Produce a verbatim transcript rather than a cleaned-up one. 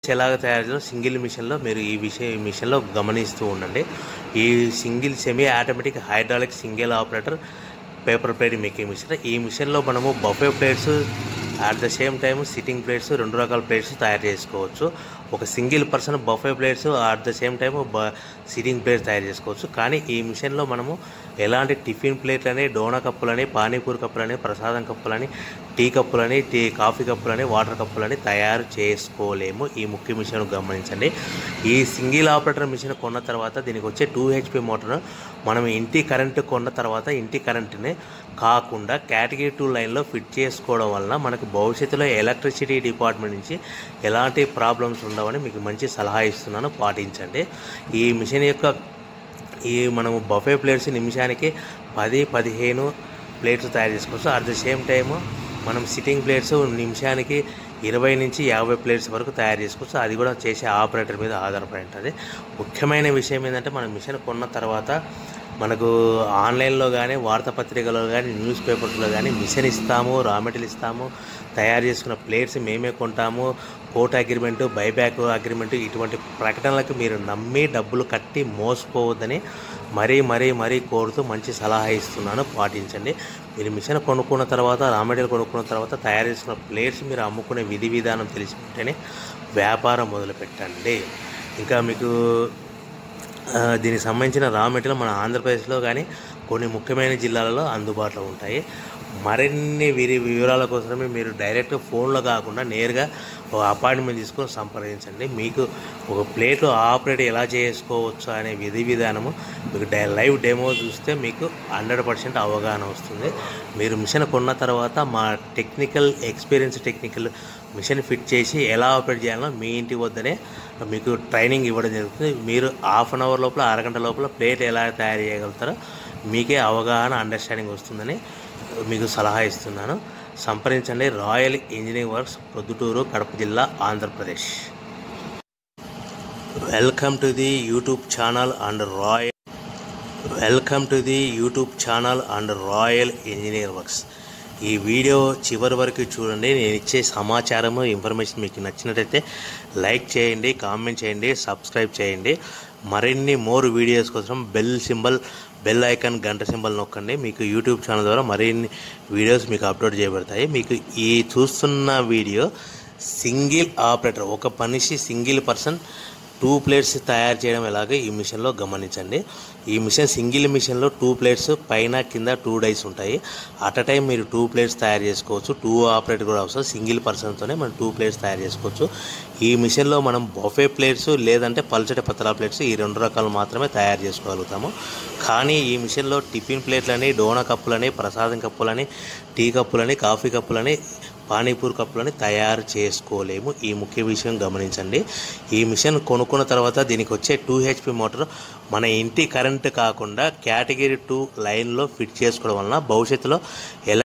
ఎలాగ తయారు చేయాలో సింగిల్ మిషన్లో మీరు ఈ విషయం ఈ మిషన్లో గమనిస్తూ ఉండండి. ఈ single semi automatic hydraulic single operator paper plate making machine. ఈ మిషన్లో మనము buffet plates at the same time sitting plates రెండు రకాల ప్లేట్స్ తయారు చేసుకోవచ్చు. ఒక single person buffet plates at the same time బ సిట్టింగ్ ప్లేట్స్ తయారు చేసుకోవచ్చు. కానీ ఈ మిషన్లో మనము ఎలాంటి టిఫిన్ ప్లేట్లని, డోనా కప్పులని, పానీపూరి కప్పులని, ప్రసాదం కప్పులని, టీ కప్పులని, టీ కాఫీ కప్పులని, వాటర్ కప్పులని తయారు చేసుకోలేము. ఈ ముఖ్య మిషన్ గమనించండి. ఈ సింగిల్ ఆపరేటర్ మిషన్ కొన్న తర్వాత దీనికి వచ్చే టూ హెచ్పి మోటార్ మనం ఇంటి కరెంటు కొన్న తర్వాత ఇంటి కరెంటుని కాకుండా కేటగిరీ టూ లైన్లో ఫిట్ చేసుకోవడం వలన మనకు భవిష్యత్తులో ఎలక్ట్రిసిటీ డిపార్ట్మెంట్ నుంచి ఎలాంటి ప్రాబ్లమ్స్ ఉండవని మీకు మంచి సలహా ఇస్తున్నాను, పాటించండి. ఈ మిషన్ యొక్క ఈ మనము బఫే ప్లేట్స్ నిమిషానికి పది పదిహేను ప్లేట్స్ తయారు చేసుకోవచ్చు. అట్ ద సేమ్ టైము మనం సిట్టింగ్ ప్లేట్స్ నిమిషానికి ఇరవై నుంచి యాభై ప్లేట్స్ వరకు తయారు చేసుకోవచ్చు. అది కూడా చేసే ఆపరేటర్ మీద ఆధారపడి ఉంటుంది. ముఖ్యమైన విషయం ఏంటంటే మనం మిషన్ కొన్న తర్వాత మనకు ఆన్లైన్లో కానీ వార్తాపత్రికలో కానీ న్యూస్ పేపర్స్లో కానీ మిషన్ ఇస్తాము, రా మెటీరియల్ ఇస్తాము, తయారు చేసుకున్న ప్లేట్స్ మేమే కొంటాము, కోర్ట్ అగ్రిమెంటు, బైబ్యాక్ అగ్రిమెంటు, ఇటువంటి ప్రకటనలకు మీరు నమ్మి డబ్బులు కట్టి మోసపోవద్దని మరీ మరీ మరీ కోరుతూ మంచి సలహా ఇస్తున్నాను, పాటించండి. మీరు మిషన్ కొనుక్కున్న తర్వాత, రా మెటీరియల్ కొనుక్కున్న తర్వాత తయారు చేసుకున్న ప్లేట్స్ మీరు అమ్ముకునే విధి విధానం తెలిసిపోతేనే వ్యాపారం మొదలుపెట్టండి. ఇంకా మీకు దీనికి సంబంధించిన రా మెటీరియల్ మన ఆంధ్రప్రదేశ్లో కానీ కొన్ని ముఖ్యమైన జిల్లాలలో అందుబాటులో ఉంటాయి. మరిన్ని వీరి వివరాల కోసమే మీరు డైరెక్ట్ ఫోన్లో కాకుండా నేరుగా ఒక అపాయింట్మెంట్ తీసుకొని సంప్రదించండి. మీకు ఒక ప్లేట్ ఆపరేట్ ఎలా చేసుకోవచ్చు అనే విధి విధానము మీకు డై లైవ్ డెమో చూస్తే మీకు హండ్రెడ్ పర్సెంట్ అవగాహన వస్తుంది. మీరు మిషన్ కొన్న తర్వాత మా technical experience technical machine fit చేసి ఎలా ఆపరేట్ చేయాలో మీ ఇంటి వద్దనే మీకు ట్రైనింగ్ ఇవ్వడం జరుగుతుంది. మీరు హాఫ్ అన్ అవర్ లోపల, అరగంట లోపల ప్లేట్ ఎలా తయారు చేయగలుగుతారో మీకే అవగాహన, అండర్స్టాండింగ్ వస్తుందని మీకు సలహా ఇస్తున్నాను. సంప్రదించండి. Royal engineering works, Proddatur, Kadapa జిల్లా, Andhra Pradesh. Welcome to the YouTube channel and royal welcome to the YouTube channel and royal engineering works. ఈ వీడియో చివరి వరకు చూడండి. నేను ఇచ్చే సమాచారము, ఇన్ఫర్మేషన్ మీకు నచ్చినట్టయితే లైక్ చేయండి, కామెంట్ చేయండి, సబ్స్క్రైబ్ చేయండి. మరిన్ని మోర్ వీడియోస్ కోసం బెల్ సింబల్, బెల్ ఐకాన్, గంట సింబల్ నొక్కండి. మీకు యూట్యూబ్ ఛానల్ ద్వారా మరిన్ని వీడియోస్ మీకు అప్లోడ్ చేయబడతాయి. మీకు ఈ చూస్తున్న వీడియో సింగిల్ ఆపరేటర్, ఒక మనిషి సింగిల్ పర్సన్ టూ ప్లేట్స్ తయారు చేయడం ఎలాగో ఈ మిషన్లో గమనించండి. ఈ మిషన్ సింగిల్ మిషన్లో టూ ప్లేట్స్ పైన కింద టూ డైస్ ఉంటాయి. అట్ అ టైం మీరు టూ ప్లేట్స్ తయారు చేసుకోవచ్చు. టూ ఆపరేటర్ కూడా అవసరం. సింగిల్ పర్సన్తోనే మనం టూ ప్లేట్స్ తయారు చేసుకోవచ్చు. ఈ మిషన్లో మనం బఫే ప్లేట్స్ లేదంటే పల్చటి పతలా ప్లేట్స్ ఈ రెండు రకాలు మాత్రమే తయారు చేసుకోగలుగుతాము. కానీ ఈ మిషన్లో టిఫిన్ ప్లేట్లని, డోనా కప్పులని, ప్రసాదం కప్పులని, టీ కప్పులని, కాఫీ కప్పులని, పానీపూరి కప్పులని తయారు చేసుకోలేము. ఈ ముఖ్య విషయం గమనించండి. ఈ మిషన్ కొనుక్కున్న తర్వాత దీనికి వచ్చే టూ హెచ్పి మోటార్ మన ఇంటి కరెంటు కాకుండా కేటగిరీ టూ లైన్లో ఫిట్ చేసుకోవడం వలన భవిష్యత్తులో ఎలా